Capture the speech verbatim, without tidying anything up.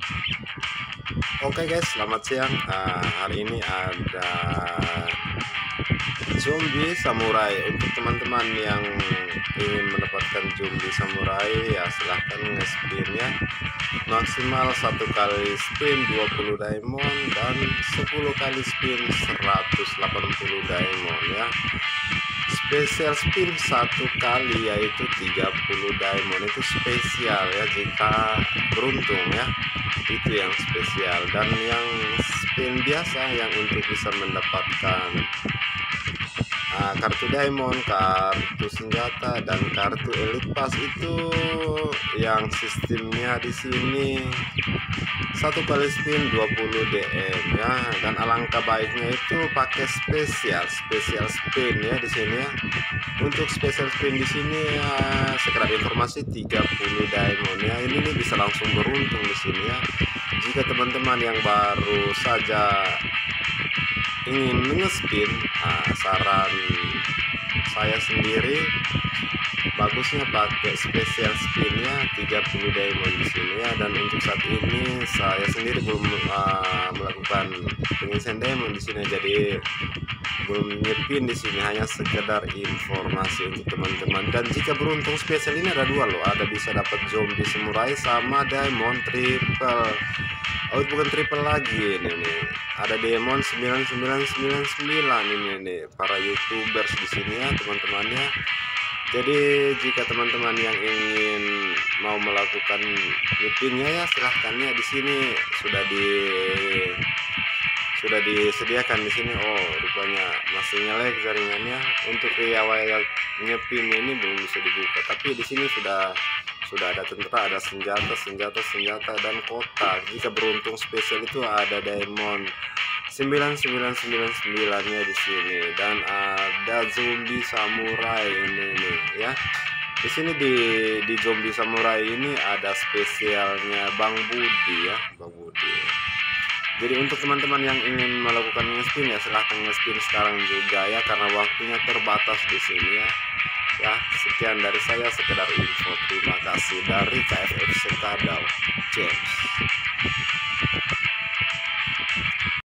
Oke guys, selamat siang. Ah, hari ini ada zombie samurai. Untuk teman-teman yang ingin mendapatkan zombie samurai, ya silahkan nge-spin ya. Maksimal satu kali spin dua puluh diamond dan sepuluh kali spin seratus delapan puluh diamond ya. Spesial spin satu kali yaitu tiga puluh diamond, itu spesial ya jika beruntung ya, itu yang spesial. Dan yang spin biasa yang untuk bisa mendapatkan uh, kartu diamond, kartu senjata, dan kartu elite pass itu yang sistemnya di sini satu kali spin dua puluh D M ya. Dan alangkah baiknya itu pakai spesial spesial spin ya di sini ya. Untuk spesial spin di sini ya, sekedar informasi tiga puluh diamond ya. Ini nih bisa langsung beruntung di sini ya. Jika teman-teman yang baru saja ingin mengespin, nah, saran saya sendiri bagusnya pakai spesial spinnya tiga puluh diamond di sini ya. Dan untuk saat ini saya sendiri belum uh, melakukan pengisian diamond di sini, jadi belum nyepin di sini, hanya sekedar informasi untuk teman-teman. Dan jika beruntung spesial ini ada dua loh, ada bisa dapat zombie samurai sama diamond triple. Oh bukan triple lagi ini nih, ada diamond sembilan sembilan sembilan sembilan ini nih para youtubers di sini ya teman-temannya. Jadi jika teman-teman yang ingin mau melakukan nyepinnya ya silahkan ya, di sini sudah di sudah disediakan di sini. Oh rupanya masih nge-lag jaringannya. Untuk riwayat nyepin ini belum bisa dibuka, tapi di sini sudah sudah ada tentara, ada senjata senjata senjata dan kotak. Jika beruntung spesial itu ada diamond sembilan sembilan sembilan sembilan nya di sini, dan ada zombie samurai ini nih ya. Di sini di di zombie samurai ini ada spesialnya Bang Budi ya, Bang Budi. Jadi untuk teman-teman yang ingin melakukan nge-spin ya silahkan nge-spin sekarang juga ya, karena waktunya terbatas di sini ya. Ya, sekian dari saya, sekedar info. Terima kasih dari K F F C Kadal James.